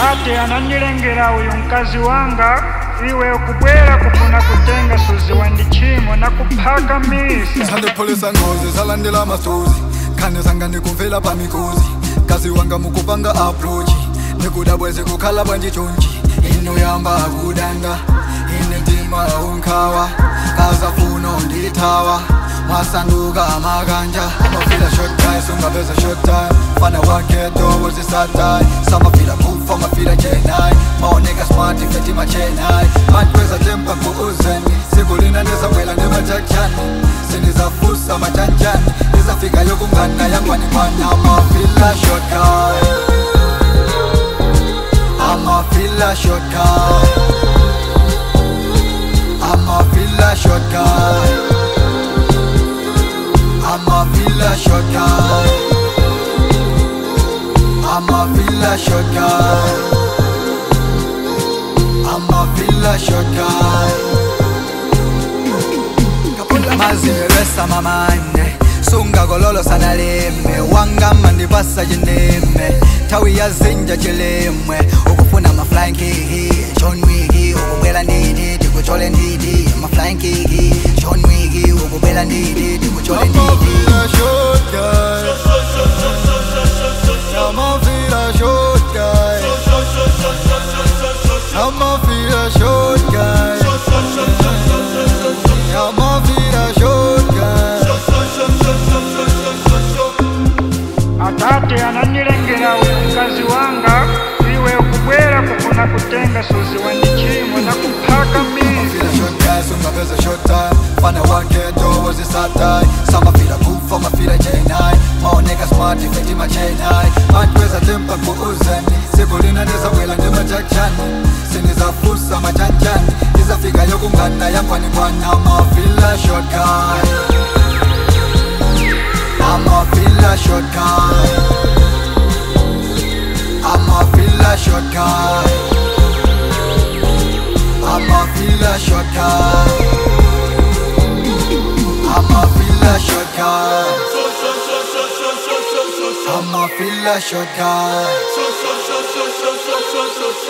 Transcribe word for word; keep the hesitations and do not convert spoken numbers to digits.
Ate ananilengera uyu mkazi wanga iwe ukubwera kufuna kutenga suzi wandichimo na kupaka misa Sandipholisa ngozi salandela masuzi khane sanga ndikuvela pamikuzi kazi wanga mukupanga approach nikuda bweze kukhala bandichonji ino yamba kudanga inetima unkhawa kaza funo ndithawa masanduka makanja amafila short time sungabeza short time fana waketo wozisatay samafila kufa mafila chenai maoneka smart feti machenai matweza tempa kuuzeni sikulina nezawela nemachachani sinizafusa machanjani nizafika yokungana yangwani kwana amafila short time amafila short time amafila short time I'm a villa short guy. I'm a villa short guy. I'm a villa short guy. Maziresa mamane sunga gololo sana leme wanga mandi basa jineme tawi ya zinja chilemwe ukufuna ma flying kiki John Wiggy ukubela ndidi tikuchole ndidi ma flying kiki John Wiggy ukubela ndidi tikuchole ndidi I'm a short guy. I'm a villa short guy. I'm a villa short guy. I'm a villa short guy. Atate ananilengera uyu mkazi wanga iwe ukubwera kufuna kutenga suzi wandichimo na kupaka misa sungabeza short time fana waketo wozisatay samafila kufa mafila chenai maoneka smart feti machenai matweza tempa kuuzeni sikulina nezawela nemachachani sinizafusa machanjani izafika yokungana yangwani kwana amafila short guy amafila short guy amafila short guy I'm a villa short guy. I'm a villa short guy. I'm a villa short guy.